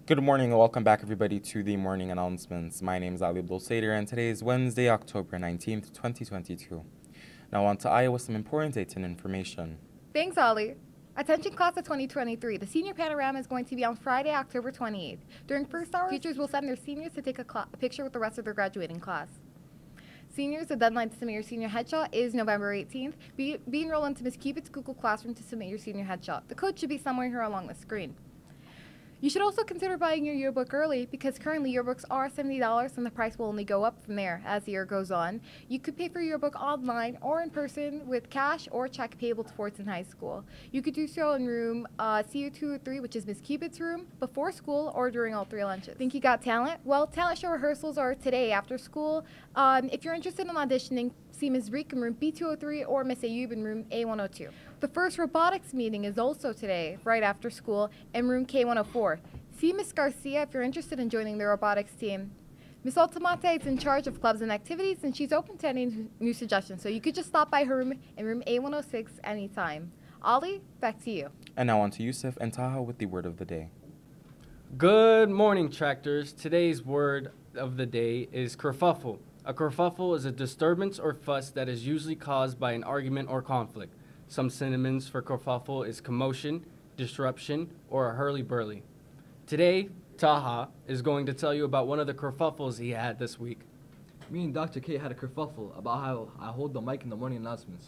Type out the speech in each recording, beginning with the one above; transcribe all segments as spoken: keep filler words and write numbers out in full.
Good morning and welcome back everybody to the morning announcements. My name is Ali Abdul-Sader and today is Wednesday, October nineteenth, twenty twenty-two. Now on to Iowa, some important dates and information. Thanks, Ali. Attention class of twenty twenty-three. The senior panorama is going to be on Friday, October twenty-eighth. During first hour, teachers will send their seniors to take a, a picture with the rest of their graduating class. Seniors, the deadline to submit your senior headshot is November eighteenth. Be, be enrolled into Miz Cupid's Google Classroom to submit your senior headshot. The code should be somewhere here along the screen. You should also consider buying your yearbook early because currently yearbooks are seventy dollars and the price will only go up from there as the year goes on. You could pay for your yearbook online or in person with cash or check payable to Fordson High School. You could do so in room uh, C U two oh three, which is Miz Cupid's room, before school or during all three lunches. Think you got talent? Well, talent show rehearsals are today after school. Um, if you're interested in auditioning, see Miz Reek in room B two oh three or Miz Ayub in room A one oh two. The first robotics meeting is also today, right after school, in room K one oh four. See Miz Garcia if you're interested in joining the robotics team. Miz Altamante is in charge of clubs and activities, and she's open to any new suggestions, so you could just stop by her room in room A one oh six anytime. Ali, back to you. And now on to Yusuf and Taha with the word of the day. Good morning, tractors. Today's word of the day is kerfuffle. A kerfuffle is a disturbance or fuss that is usually caused by an argument or conflict. Some synonyms for kerfuffle is commotion, disruption, or a hurly-burly. Today, Taha is going to tell you about one of the kerfuffles he had this week. Me and Doctor K had a kerfuffle about how I hold the mic in the morning announcements.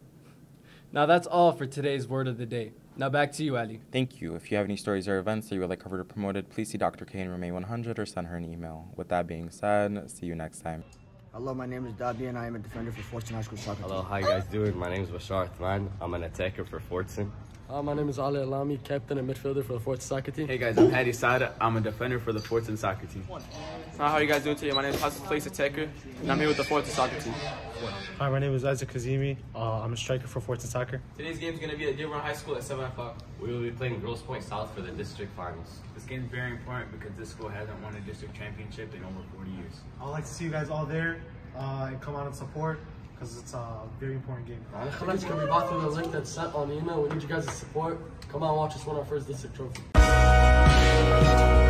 Now that's all for today's word of the day. Now back to you, Ali. Thank you. If you have any stories or events that you would like covered or promoted, please see Doctor K in room A one hundred or send her an email. With that being said, see you next time. Hello, my name is Dabi and I am a defender for Fordson High School soccer team. Hello, how you guys doing? My name is Bashar Athman. I'm an attacker for Fordson. Uh, my name is Ali Alami, captain and midfielder for the Fordson soccer team. Hey guys, I'm Hadi Sada. I'm a defender for the Fordson soccer team. Hi, how are you guys doing today? My name is Hassan Place Attacker, and I'm here with the Fordson soccer team. Hi, my name is Isaac Kazimi. Uh, I'm a striker for Fordson Soccer. Today's game is going to be at Dearborn High School at seven o'clock. We will be playing Grosse Pointe South for the district finals. This game is very important because this school hasn't won a district championship in over forty years. I'd like to see you guys all there uh, and come out and support because it's a very important game. Let's go back through the link that's sent on the email. We need you guys' support. Come on, watch us win our first district trophy.